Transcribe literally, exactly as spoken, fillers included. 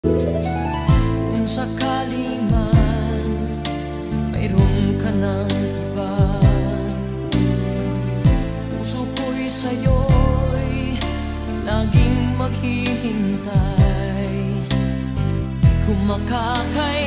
Kung sakali man mayroon ka ng iba, puso ko'y sa'yo'y laging maghihintay. Di ko makakaya